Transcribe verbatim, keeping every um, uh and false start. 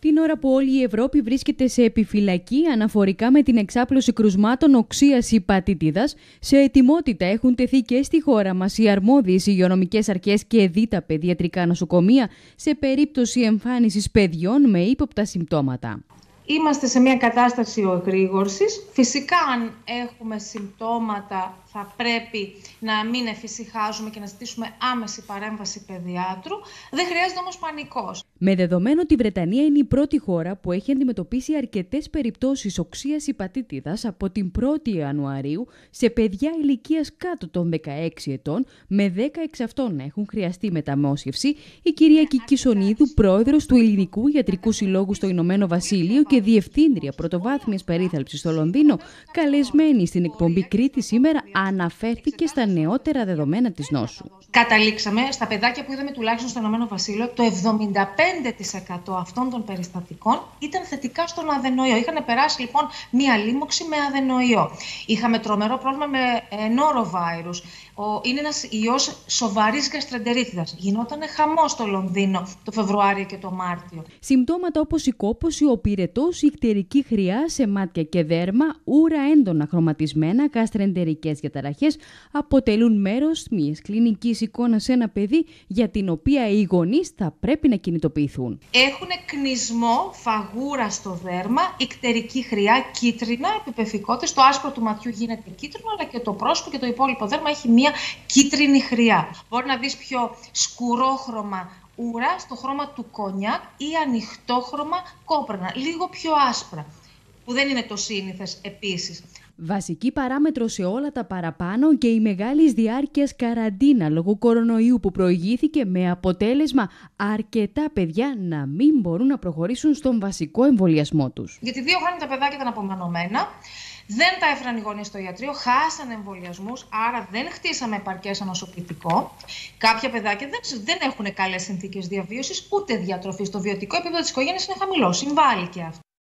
Την ώρα που όλη η Ευρώπη βρίσκεται σε επιφυλακή αναφορικά με την εξάπλωση κρουσμάτων οξείας υπατήτηδας, σε ετοιμότητα έχουν τεθεί και στη χώρα μας οι αρμόδιες υγειονομικές αρχές και δίτα παιδιατρικά νοσοκομεία σε περίπτωση εμφάνισης παιδιών με ύποπτα συμπτώματα. Είμαστε σε μια κατάσταση εγρήγορσης. Φυσικά, αν έχουμε συμπτώματα, θα πρέπει να μην εφησυχάζουμε και να ζητήσουμε άμεση παρέμβαση παιδιάτρου. Δεν χρειάζεται όμως πανικός. Με δεδομένο ότι η Βρετανία είναι η πρώτη χώρα που έχει αντιμετωπίσει αρκετές περιπτώσεις οξείας υπατήτηδας από την πρώτη Ιανουαρίου σε παιδιά ηλικίας κάτω των δεκαέξι ετών, με δέκα εξ αυτών να έχουν χρειαστεί μεταμόσχευση, η κυρία Κικισονίδου, πρόεδρος του Ελληνικού Ιατρικού Συλλόγου στο Ηνωμένο Βασίλειο και διευθύντρια πρωτοβάθμιας περίθαλψης στο Λονδίνο, καλεσμένη στην εκπομπή Κρήτη σήμερα, αναφέρθηκε στα νεότερα δεδομένα της νόσου. Καταλήξαμε στα παιδάκια που είδαμε τουλάχιστον στο Ηνωμένο Βασίλειο, το εβδομήντα πέντε τοις εκατό αυτών των περιστατικών ήταν θετικά στον αδενοϊό. Είχαν περάσει λοιπόν μία λίμωξη με αδενοϊό. Είχαμε τρομερό πρόβλημα με νόροβάιρους. Είναι ένας ιός σοβαρής γαστρεντερίτιδας. Γινότανε χαμός στο Λονδίνο το Φεβρουάριο και το Μάρτιο. Συμπτώματα όπως η κόπωση, ο πυρετός, η ικτερική χρειά σε μάτια και δέρμα, ούρα έντονα χρωματισμένα, γαστρεντερικές διαταραχές αποτελούν μέρος μιας κλινικής εικόνας σε ένα παιδί για την οποία οι γονείς θα πρέπει να κινητοποιηθούν. Έχουν κνισμό, φαγούρα στο δέρμα, ικτερική χρειά, κίτρινα, επιπεφικότητες. Το άσπρο του ματιού γίνεται κίτρινο, αλλά και το πρόσωπο και το υπόλοιπο δέρμα έχει μία κίτρινη χρειά. Μπορεί να δεις πιο σκουρόχρωμα ούρα στο χρώμα του κονιάκ ή ανοιχτόχρωμα κόπρανα, λίγο πιο άσπρα, που δεν είναι το σύνηθες επίσης. Βασική παράμετρο σε όλα τα παραπάνω και η μεγάλης διάρκειας καραντίνα λόγω κορονοϊού που προηγήθηκε, με αποτέλεσμα αρκετά παιδιά να μην μπορούν να προχωρήσουν στον βασικό εμβολιασμό τους. Γιατί δύο χρόνια τα παιδάκια ήταν απομονωμένα, δεν τα έφεραν οι γονείς στο ιατρείο, χάσανε εμβολιασμούς, άρα δεν χτίσαμε επαρκές ανοσοποιητικό. Κάποια παιδάκια δεν, δεν έχουν καλές συνθήκες διαβίωσης ούτε διατροφής. Το βιωτικό επίπεδο της οικογένειας είναι χαμηλό, συμβάλλει και αυτό.